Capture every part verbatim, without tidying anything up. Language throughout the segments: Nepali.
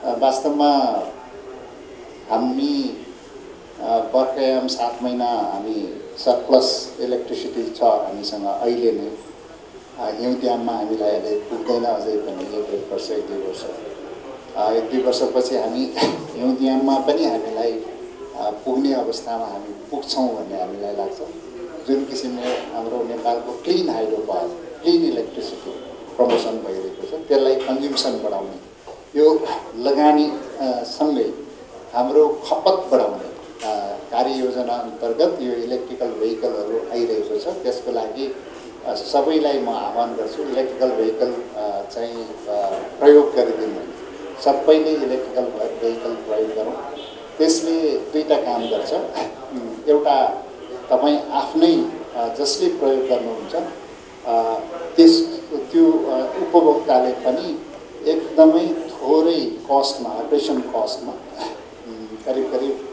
वास्तवमा हामी बर्खायाम सात महिना हामी सरप्लस इलेक्ट्रिसिटी छ हामीसँग अहिले नै। हिउँदयाममा हामीलाई अहिले पुग्दैन, अझै पनि एक एक वर्ष एक दुई वर्ष एक दुई वर्षपछि हामी हिउँदयाममा पनि हामीलाई पुग्ने अवस्थामा हामी पुग्छौँ भन्ने हामीलाई लाग्छ। जुन किसिमले हाम्रो नेपालको clean hydro power, clean electricity promotion भइरहेको छ, त्यसलाई कन्ज्युम्सन बढाउने, यो लगानी सँगै हाम्रो खपत बढाउने कार्ययोजना अन्तर्गत यो इलेक्ट्रिकल भेहिकलहरू आइरहेको छ। त्यसको लागि सबैलाई म आह्वान गर्छु, इलेक्ट्रिकल भेहिकल चाहिँ प्रयोग गरिदिनु, सबैले इलेक्ट्रिकल भेहिकल प्रयोग गरौँ। त्यसले दुईटा काम गर्छ। एउटा तपाईँ आफ्नै जसले प्रयोग गर्नुहुन्छ त्यस त्यो उपभोक्ताले पनि एकदमै थोरै कस्टमा, अपरेसन कस्टमा करिब करिब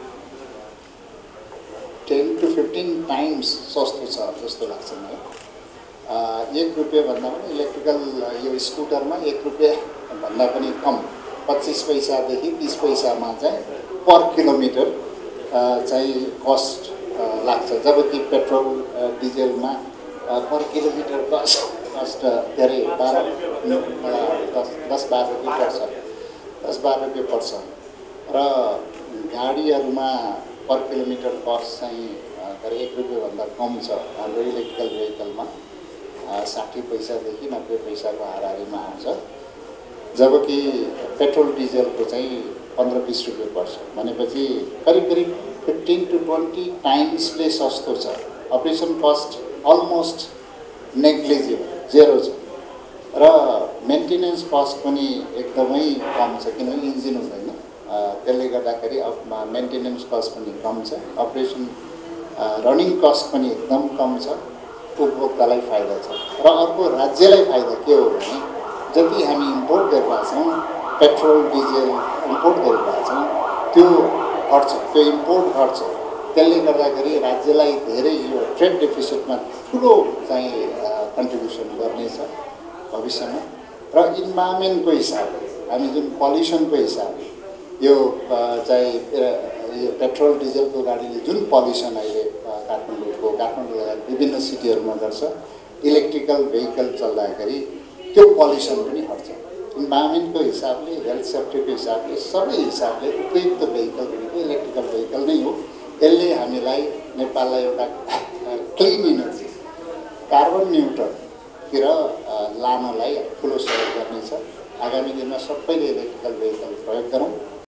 टेन टु फिफ्टिन टाइम्स सस्तो छ जस्तो लाग्छ मलाई। एक रुपियाँ भन्दा पनि इलेक्ट्रिकल यो स्कुटरमा एक रुपियाँ भन्दा पनि कम, पच्चिस पैसादेखि तिस पैसामा चाहिँ पर किलोमिटर चाहिँ कस्ट लाग्छ, जबकि पेट्रोल डिजेलमा पर किलोमिटर कस्ट कस्ट धेरै बाह्र दस दस बाह्र रुपियाँ पर्छ दस बाह्र रुपियाँ पर्छ र गाडीहरूमा पर किलोमिटर कस्ट चाहिँ करिब एक रुपियाँभन्दा कम छ। हाम्रो इलेक्ट्रिकल भेहिकलमा साठी पैसादेखि नब्बे पैसाको हाराहारीमा आउँछ, जबकि पेट्रोल डिजेलको चाहिँ पन्ध्र बिस रुपियाँ पर्छ। भनेपछि करिब करिब फिफ्टिन टु ट्वेन्टी टाइम्सले सस्तो छ। Operation cost almost negligible, zero छ र मेन्टेनेन्स कस्ट पनि एकदमै कम छ, किनभने इन्जिन हुँदैन। त्यसले गर्दाखेरि अब मेन्टेनेन्स कस्ट पनि कम छ, अपरेसन रनिङ कस्ट पनि एकदम कम छ, उपभोक्तालाई फाइदा छ। र अर्को राज्यलाई फाइदा के हो भने जति हामी इम्पोर्ट गरिरहेका छौँ, पेट्रोल डिजेल इम्पोर्ट गरिरहेका छौँ, त्यो घट्छ, त्यो इम्पोर्ट घट्छ। त्यसले गर्दाखेरि राज्यलाई धेरै यो ट्रेड डेफिसिटमा ठुलो चाहिँ कन्ट्रिब्युसन गर्नेछ भविष्यमा। र इन्भाइरोमेन्टको हिसाबले, हामी जुन पल्युसनको हिसाबले यो चाहिँ यो पेट्रोल डिजेलको गाडीले जुन पल्युसन अहिले काठमाडौँको काठमाडौँ लगायत विभिन्न सिटीहरूमा गर्छ, इलेक्ट्रिकल भेहिकल चल्दाखेरि त्यो पल्युसन पनि हट्छ। इन्भाइरोमेन्टको हिसाबले, हेल्थ सेफ्टीको हिसाबले, सबै हिसाबले उपयुक्त भेहिकल भनेको इलेक्ट्रिकल भेहिकल नै हो। यसले हामीलाई, नेपाललाई एउटा क्लिन इनर्जी, कार्बन न्युट्रलतिर लानलाई ठुलो सहयोग गर्नेछ। आगामी दिनमा सबैले इलेक्ट्रिकल भेहिकल प्रयोग गरौँ।